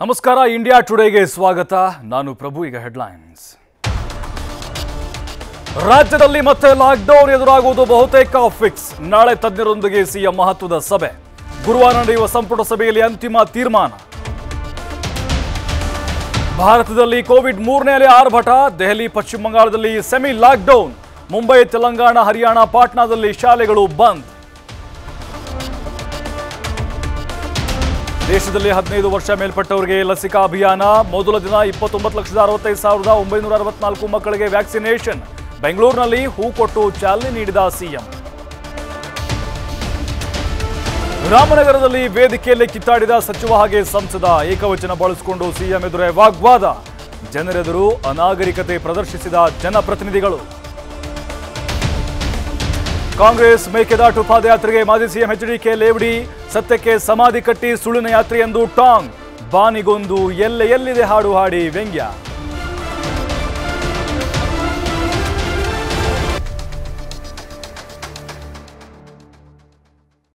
ನಮಸ್ಕಾರ ಇಂಡಿಯಾ ಟುಡೇಗೆ ಸ್ವಾಗತ ನಾನು ಪ್ರಭು ಈಗ ಹೆಡ್ಲೈನ್ಸ್ ರಾಜ್ಯದಲ್ಲಿ ಮತ್ತೆ ಲಾಕ್ಡೌನ್ ಎದುರಾಗುವುದು ಬಹುತೇಕ ಫಿಕ್ಸ್ ನಾಳೆ ತಜ್ಞರೊಂದಿಗೆ ಸಿಎಂ ಮಹತ್ವದ ಸಭೆ ಗುರುವಾರ ನಡೆಯುವ ಸಂಪುಟ ಸಭೆಯಲ್ಲಿ ಅಂತಿಮ ತೀರ್ಮಾನ ಭಾರತದಲ್ಲಿ ಕೋವಿಡ್ 3ನೇ ಅಲೆ ಆರ್ಭಟ ದೆಹಲಿ ಪಶ್ಚಿಮ ಬಂಗಾಳದಲ್ಲಿ ಸೆಮಿ ಲಾಕ್ಡೌನ್ ಮುಂಬೈ ತೆಲಂಗಾಣ ಹರಿಯಾಣ ಪಾಟ್ನಾದಲ್ಲಿ ಶಾಲೆಗಳು ಬಂದ್ ದೇಶದಲ್ಲಿ 15 ವರ್ಷ ಮೇಲ್ಪಟ್ಟವರಿಗೆ ಲಸಿಕಾ ಅಭಿಯಾನ ಮೊದಲ ದಿನ 29,65,964 ಮಕ್ಕಳಿಗೆ ವ್ಯಾಕ್ಸಿನೇಷನ್ ಬೆಂಗಳೂರಿನಲ್ಲಿ ಹೂ ಕೊಟ್ಟು ಚಾಲನೆ ನೀಡಿದ ಸಿಎಂ ರಾಮನಗರದಲ್ಲಿ ವೇದಿಕೆಯಲ್ಲಿ ಕಿತ್ತಾಡಿದ ಸಚಿವ ಹಾಗೆ ಸಂಸದ ಏಕವಚನ ಬಳಸಿಕೊಂಡು ಸಿಎಂ ಎದುರೇ ವಾಗ್ವಾದ ಜನರೆದುರು ಅನಾಗರಿಕತೆ ಪ್ರದರ್ಶಿಸಿದ ಜನಪ್ರತಿನಿಧಿಗಳು ಕಾಂಗ್ರೆಸ್ ಮೇಕೆದಾಟು ಪಾದಯಾತ್ರೆಗೆ ಮಾಜಿ ಸಿಎಂ ಎಚ್ಡಿಕೆ ಲೇವಡಿ ಸತ್ಯಕ್ಕೆ ಸಮಾಧಿ ಕಟ್ಟಿ ಸುಳ್ಳಿನ ಯಾತ್ರೆ ಎಂದು ಟಾಂಗ್ ಬಾನಿಗೊಂದು ಎಲ್ಲೆಲ್ಲಿದೆ ಹಾಡು ಹಾಡಿ ವ್ಯಂಗ್ಯ